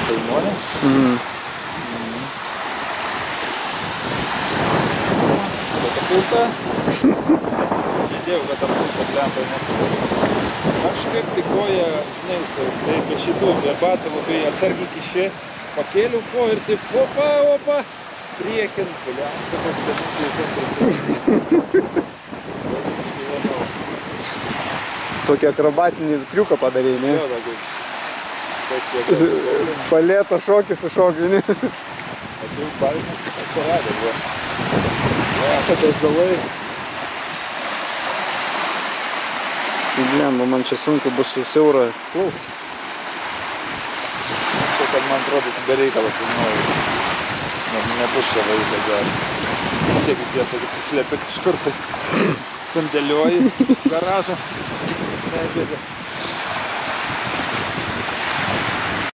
filmuoja. Katapulta. Girdėjau katapulta plempai, nes kažkaip tai koja, žinai, tai be šitų, be batų labai atsargiai kiši, pakėliau koją ir taip opa, priekin, piliam, sakau, senus laikus prisimenu. Tokį akrobatinį triuką padarėjai, ne? Jo, tokį. Palėto šokį su šokiu, ne? Atėjau baimės atsiradę buvo. Ja, tokios galai. Blemba, man čia sunku bus su siaura plaukti. Tai, kad man atrodo, tu be reikalo filmuoju. Nebus čia vaizdo gero. Vis tiek tiesa, kad atsislėpia kažkur tai sandėliuoji garažą medžiagą.